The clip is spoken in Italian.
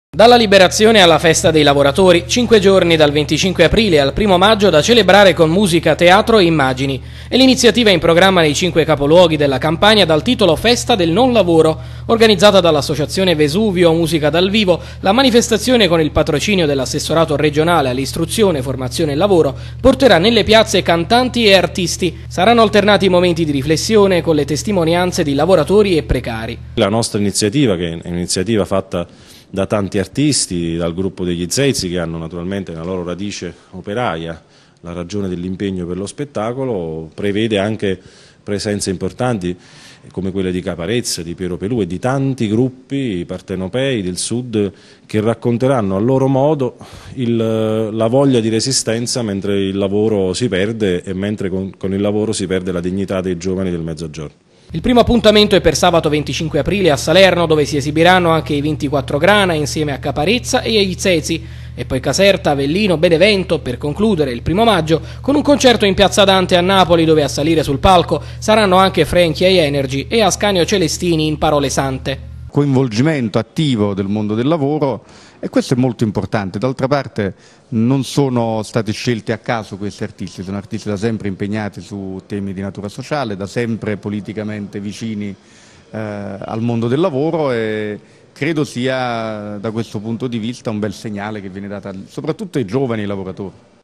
Dalla liberazione alla festa dei lavoratori, 5 giorni dal 25 aprile al 1 maggio da celebrare con musica, teatro e immagini. È l'iniziativa in programma nei 5 capoluoghi della Campania dal titolo Festa del non lavoro, organizzata dall'Associazione Vesuvio Musica dal Vivo. La manifestazione, con il patrocinio dell'assessorato regionale all'istruzione, formazione e lavoro, porterà nelle piazze cantanti e artisti. Saranno alternati momenti di riflessione con le testimonianze di lavoratori e precari. La nostra iniziativa, che è un'iniziativa fatta da tanti artisti, dal gruppo degli Zezzi, che hanno naturalmente nella loro radice operaia la ragione dell'impegno per lo spettacolo, prevede anche presenze importanti come quelle di Caparezza, di Piero Pelù e di tanti gruppi partenopei del Sud che racconteranno a loro modo la voglia di resistenza mentre il lavoro si perde e mentre con il lavoro si perde la dignità dei giovani del Mezzogiorno. Il primo appuntamento è per sabato 25 aprile a Salerno, dove si esibiranno anche i 24 Grana insieme a Caparezza e agli Zezzi, e poi Caserta, Avellino, Benevento, per concludere il 1 maggio con un concerto in Piazza Dante a Napoli, dove a salire sul palco saranno anche Frankie e Energy e Ascanio Celestini in Parole Sante. Coinvolgimento attivo del mondo del lavoro, e questo è molto importante. D'altra parte non sono stati scelti a caso questi artisti, sono artisti da sempre impegnati su temi di natura sociale, da sempre politicamente vicini al mondo del lavoro, e credo sia da questo punto di vista un bel segnale che viene dato soprattutto ai giovani lavoratori.